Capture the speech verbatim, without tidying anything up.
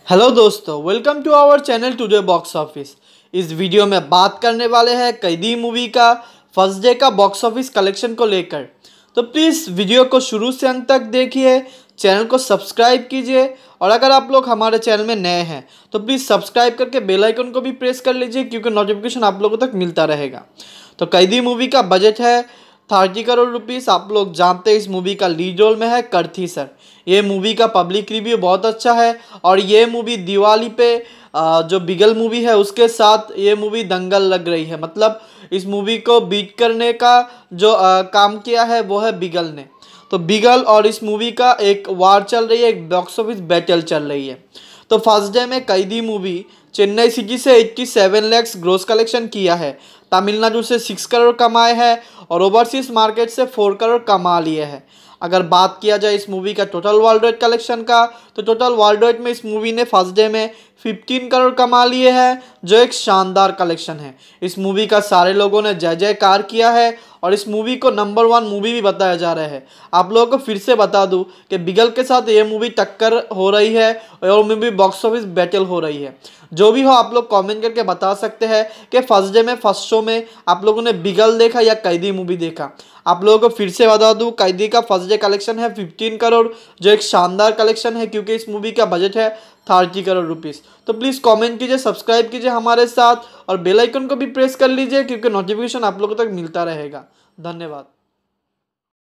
Hello दोस्तों, welcome to our channel today box office. इस वीडियो में बात करने वाले हैं कैदी मूवी का फर्स्ट डे का बॉक्स ऑफिस कलेक्शन को लेकर। तो प्लीज़ वीडियो को शुरू से अंत तक देखिए, चैनल को सब्सक्राइब कीजिए और अगर आप लोग हमारे चैनल में नए हैं तो प्लीज़ सब्सक्राइब करके बेल आइकन को भी प्रेस कर लीजिए क्योंकि नोटिफिकेशन आप लोगों तक मिलता रहेगा। तो कैदी मूवी का बजट है थर्टी करोड़ रुपीस। आप लोग जानते हैं इस मूवी का लीड रोल में है करथी सर। ये मूवी का पब्लिक रिव्यू बहुत अच्छा है और ये मूवी दिवाली पे आ, जो बिगल मूवी है उसके साथ ये मूवी दंगल लग रही है। मतलब इस मूवी को बीट करने का जो आ, काम किया है वो है बिगल ने। तो बिगल और इस मूवी का एक वार चल रही है, एक बॉक्स ऑफिस बैटल चल रही है। तो फर्स्ट डे में कैदी मूवी चेन्नई सिटी से सत्तासी लैक्स ग्रोस कलेक्शन किया है, तमिलनाडु से सिक्स करोड़ कमाए हैं और ओवरसीज मार्केट से फोर करोड़ कमा लिए हैं। अगर बात किया जाए इस मूवी का टोटल वर्ल्ड वाइड कलेक्शन का, तो टोटल वर्ल्ड वाइड में इस मूवी ने फर्स्ट डे में फिफ्टीन करोड़ कमा लिए हैं, जो एक शानदार कलेक्शन है। इस मूवी का सारे लोगों ने जय जयकार किया है और इस मूवी को नंबर वन मूवी भी बताया जा रहा है। आप लोगों को फिर से बता दूं कि बिगल के साथ ये मूवी टक्कर हो रही है और मूवी बॉक्स ऑफिस बैटल हो रही है। जो भी हो आप लोग कमेंट करके बता सकते हैं कि फर्स्ट डे में फर्स्ट शो में आप लोगों ने बिगल देखा या कैदी मूवी देखा। आप लोगों को फिर से बता दूं कैदी का फर्स्ट डे कलेक्शन है फिफ्टीन करोड़, जो एक शानदार कलेक्शन है क्योंकि इस मूवी का बजट है थर्टी करोड़ रुपीज़। तो प्लीज़ कमेंट कीजिए, सब्सक्राइब कीजिए हमारे साथ और बेल आइकन को भी प्रेस कर लीजिए क्योंकि नोटिफिकेशन आप लोगों तक मिलता रहेगा। धन्यवाद।